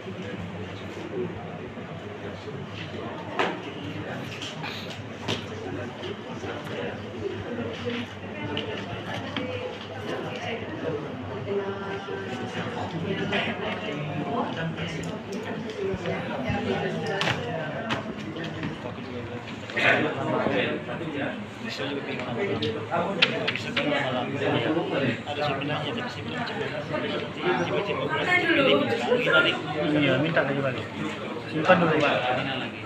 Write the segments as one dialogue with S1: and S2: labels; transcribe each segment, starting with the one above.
S1: Bisa juga bingung bisa kan lama-lama ada sebenarnya tapi tiba-tiba balik iya minta lagi balik simpan dulu Pak lagi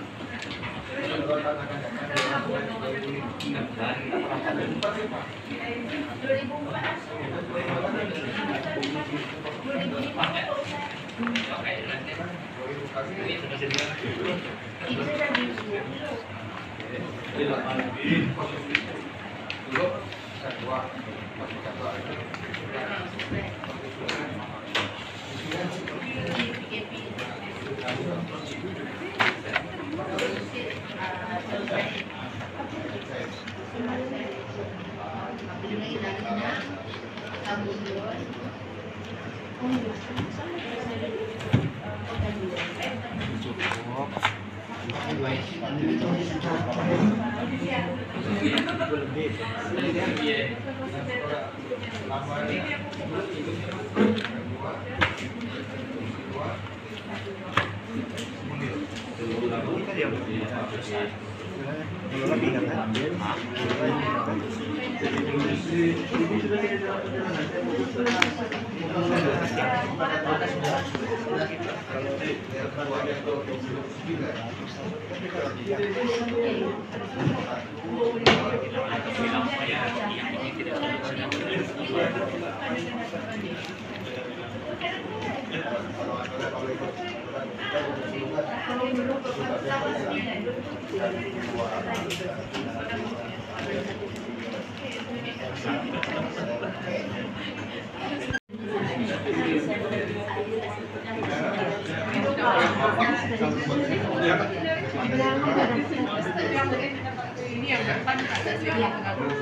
S2: ini yang depan ada yang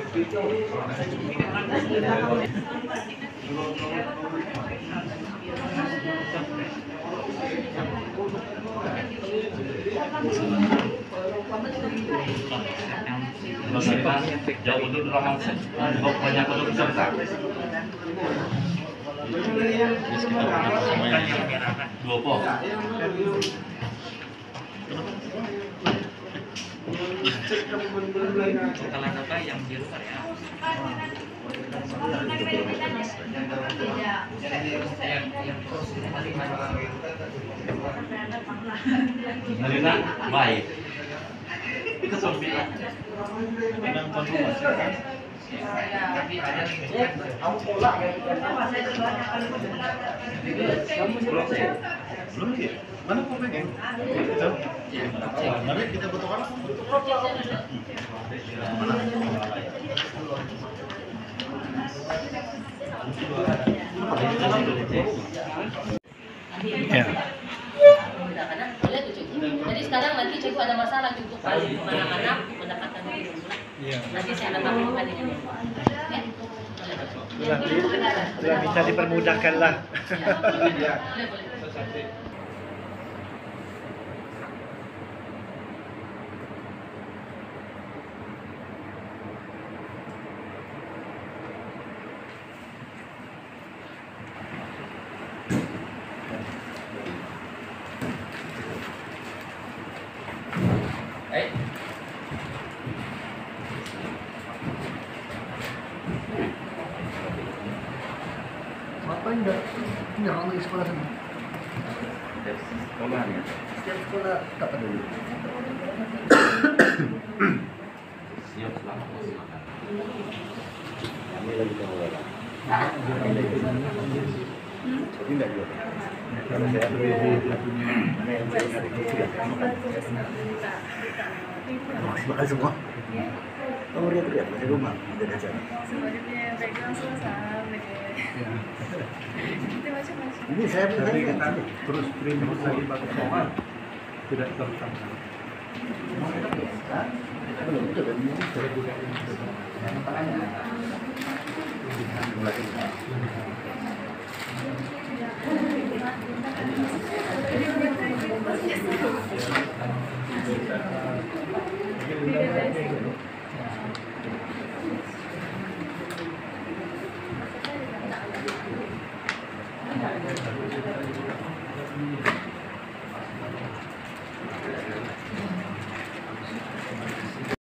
S3: jauh itu ruangan banyak peserta. Dua pok. Kalian apa yang biru ya? Melina baik. Kesembilan.
S4: Kamu pola ya?
S1: Belum ya? Mana pemainnya? Mari kita betulkan. Ya.
S5: Jadi sekarang nanti cikgu ada masalah cukup kali kemana-mana mendapatkan itu. Nanti saya akan lakukan ini.
S1: Sudah bisa dipermudahkan lah.
S4: Bapak enggak kamu di sekolah sana?
S3: Sekolah ya.
S4: Setiap sekolah tak peduli.
S3: Siap selama makan.
S4: Kami lagi pengelola. Tapi enggak juga. Kalau saya beli mana yang saya ingat itu sudah makan. Masih makan semua. Kamu lihat masih rumah ada acara.
S2: sebenarnya background selesai.
S4: Ini saya
S1: Tapi kita terus terus lagi bagus soal tidak tertangkap.
S4: belum itu dan ini
S2: Jadi
S1: Iya.